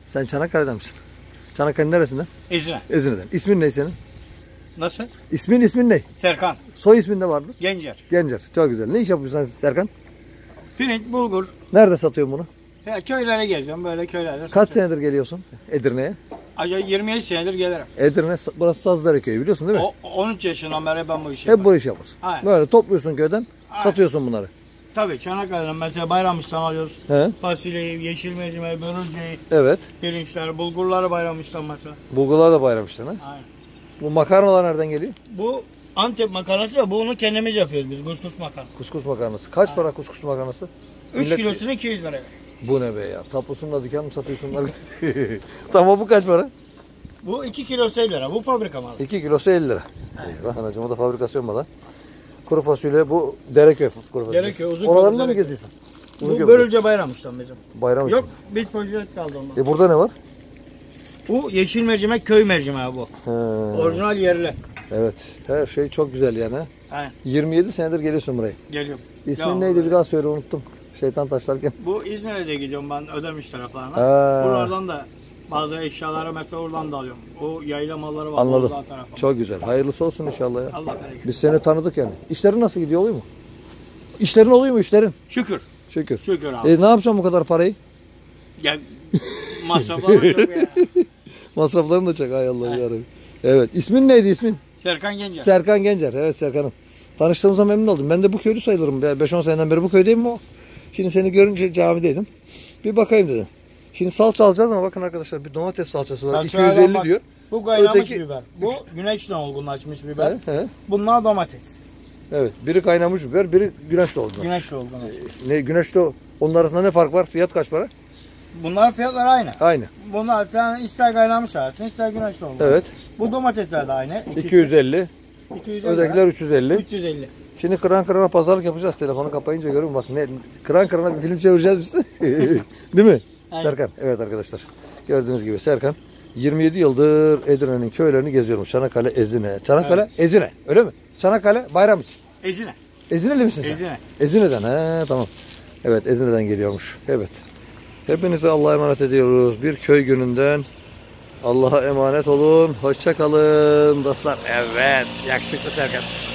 Sen Çanakkale'den misin? Çanakkale neresinden? Ezine. Ezine'den. İsmin ne senin? Nasıl? İsmin ne? Serkan. Soy ismin de vardır. Gencer. Gencer. Çok güzel. Ne iş yapıyorsun sen Serkan? Pirinç, bulgur. Nerede satıyorsun bunu? Ya köylere geziyorum böyle köylerde. Kaç senedir geliyorsun Edirne'ye? 27 senedir gelirim. Edirne, burası Sazlıdere köyü biliyorsun değil mi? 13 yaşından beri ben bu işi Hep yapıyorum. bu iş yaparsın. Aynen. Böyle topluyorsun köyden, Aynen. satıyorsun bunları. Tabii Çanakkale'den mesela Bayramış'tan alıyoruz. He? Fasulyeyi, yeşil mercimeği, börülceyi, Evet. pirinçler, bulgurları Bayramış'tan mesela. Bulgurlar da bayram işte. Ha? Aynen. Bu makarnalar nereden geliyor? Bu Antep makarnası da bunu kendimiz yapıyoruz biz. Kuskus makarna. Kuskus makarnası. Kaç para kuskus makarnası? 3 kilosunu 200 lira. Bu ne be ya? Tapusunla dükkan mı satıyorsun? Tamam bu kaç para? Bu 2 kilosu 50 lira. Bu fabrika malı. 2 kilosu 50 lira. Eyvah anacığım o da fabrikasyon malı. Kuru fasulye bu Dereköy kuru fasulye. Dereköy, uzun Oralarında mı Dereköy. geziyorsun? Bu börülce Bayramış'tan bizim. Bayram için. Yok bir poşet kaldı ondan. Burada ne var? Bu yeşil mercimek köy mercimeği bu. He. Orijinal yerli. Evet. Her şey çok güzel yani. Aynen. 27 senedir geliyorsun buraya. Geliyorum. İsmin Ya, neydi bir daha söyle unuttum. Şeytan taşlarken. Bu İzmir'e de gidiyorum ben Ödemiş taraflarına. Ha. Buralardan da bazı eşyaları mesela oradan da alıyorum. O yayla malları var. Anladım. Bozdağı tarafı. Çok güzel. Hayırlısı olsun inşallah ya. Allah bereket. Biz seni tanıdık yani. İşlerin nasıl gidiyor oluyor mu? İşlerin oluyor mu işlerin? Şükür. Şükür. Şükür abi. Ne yapacaksın bu kadar parayı? Ya masraflar çok ya. Masraflarını da çek hay Allah yarabbim. Evet. İsmin neydi ismin? Serkan Gencer. Serkan Gencer. Evet Serkan'ım. Tanıştığımıza memnun oldum. Ben de bu köylü sayılırım. 5-10 seneden beri bu köydeyim o. Şimdi seni görünce camideydim. Bir bakayım dedim. Şimdi salça alacağız ama bakın arkadaşlar bir domates salçası var. Salçaya 250 bak. diyor. Bu kaynamış Öteki- biber. Bu güneşten olgunlaşmış biber. He. Bunlar domates. Evet. Biri kaynamış biber, biri güneşli oldu. Güneşle olgunlaşmış. Ne güneşli onun arasında ne fark var? Fiyat kaç para? Bunların fiyatları aynı. Aynı. Bunlar sen ister kaynamış alırsın ister güneşli olgun. Evet. Bu domatesler de aynı. İkisi. 250. 250 Ötekiler 350. 350. Şimdi kıran kırana pazarlık yapacağız. Telefonu kapayınca görün bak ne kıran kırana bir film çevireceğiz biz. Değil mi? Aynen. Serkan. Evet arkadaşlar. Gördüğünüz gibi Serkan 27 yıldır Edirne'nin köylerini geziyormuş. Çanakkale, Ezine. Çanakkale, Evet. Ezine. Öyle mi? Çanakkale, Bayram için. Ezine. Ezine'li misin sen? Ezine. Ezine'den. He tamam. Evet Ezine'den geliyormuş. Evet. Hepinizi Allah'a emanet ediyoruz. Bir köy gününden Allah'a emanet olun. Hoşça kalın dostlar. Evet. Yakışıklı Serkan.